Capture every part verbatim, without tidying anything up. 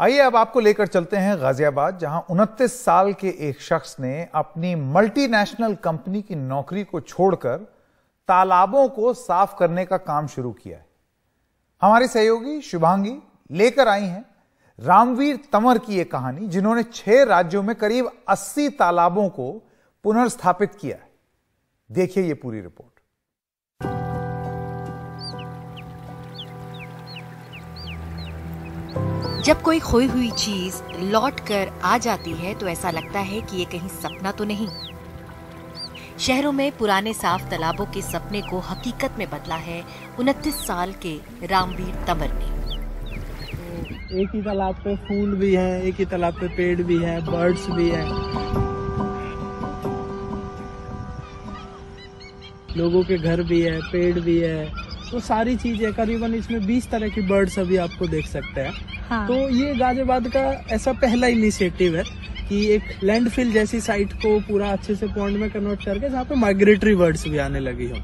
आइए अब आपको लेकर चलते हैं गाजियाबाद, जहां उनतीस साल के एक शख्स ने अपनी मल्टीनेशनल कंपनी की नौकरी को छोड़कर तालाबों को साफ करने का काम शुरू किया है। हमारी सहयोगी शुभांगी लेकर आई हैं रामवीर तंवर की यह कहानी, जिन्होंने छह राज्यों में करीब अस्सी तालाबों को पुनर्स्थापित किया है। देखिए ये पूरी रिपोर्ट। जब कोई खोई हुई चीज लौट कर आ जाती है तो ऐसा लगता है कि ये कहीं सपना तो नहीं। शहरों में पुराने साफ तालाबों के सपने को हकीकत में बदला है उनतीस साल के रामवीर तंवर ने। एक ही तालाब पे फूल भी है, एक ही तालाब पे पेड़ भी है, बर्ड्स भी है, लोगों के घर भी है, पेड़ भी है, तो सारी चीजें करीबन इसमें बीस तरह की बर्ड्स अभी आपको देख सकते हैं। हाँ। तो ये गाजियाबाद का ऐसा पहला इनिशिएटिव है कि एक लैंडफिल जैसी साइट को पूरा अच्छे से पॉन्ड में कन्वर्ट करके जहाँ पे माइग्रेटरी बर्ड्स भी आने लगी हो।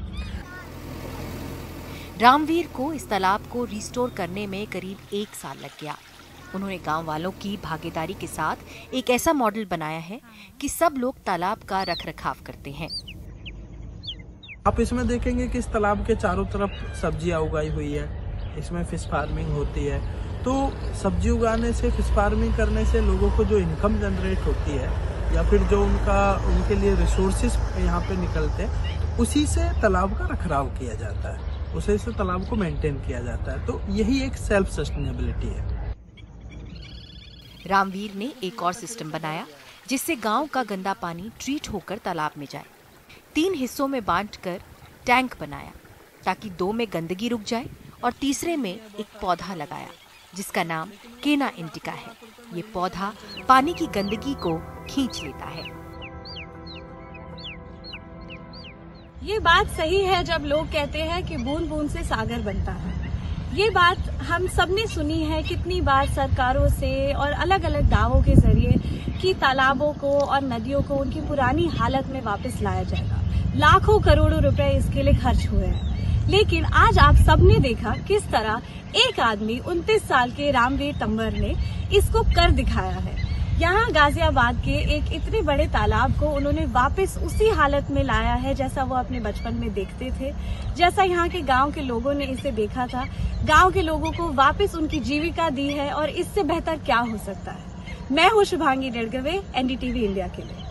रामवीर को इस तालाब को रिस्टोर करने में करीब एक साल लग गया। उन्होंने गांव वालों की भागीदारी के साथ एक ऐसा मॉडल बनाया है कि सब लोग तालाब का रखरखाव करते हैं। आप इसमें देखेंगे कि इस तालाब के चारों तरफ सब्जियां उगाई हुई है, इसमें फिश फार्मिंग होती है। तो सब्जी उगाने से, फिश फार्मिंग करने से लोगों को जो इनकम जनरेट होती है या फिर जो उनका उनके लिए रिसोर्सेज यहाँ पे निकलते हैं, उसी से तालाब का रखरखाव किया जाता है, उसी से तालाब को मेंटेन किया जाता है। तो यही एक सेल्फ सस्टेनेबिलिटी है। रामवीर ने एक और सिस्टम बनाया जिससे गांव का गंदा पानी ट्रीट होकर तालाब में जाए। तीन हिस्सों में बांटकर टैंक बनाया ताकि दो में गंदगी रुक जाए और तीसरे में एक पौधा लगाया जिसका नाम केना इंडिका है। ये पौधा पानी की गंदगी को खींच लेता है। ये बात सही है जब लोग कहते हैं कि बूंद बूंद से सागर बनता है। ये बात हम सबने सुनी है कितनी बार सरकारों से और अलग अलग दावों के जरिए कि तालाबों को और नदियों को उनकी पुरानी हालत में वापस लाया जाएगा। लाखों करोड़ों रुपए इसके लिए खर्च हुए हैं, लेकिन आज आप सबने देखा किस तरह एक आदमी उनतीस साल के रामवीर तंवर ने इसको कर दिखाया है। यहाँ गाजियाबाद के एक इतने बड़े तालाब को उन्होंने वापस उसी हालत में लाया है जैसा वो अपने बचपन में देखते थे, जैसा यहाँ के गांव के लोगों ने इसे देखा था। गांव के लोगों को वापस उनकी जीविका दी है और इससे बेहतर क्या हो सकता है। मैं हूँ शुभांगी डेढ़गवे, एनडीटीवी इंडिया के लिए।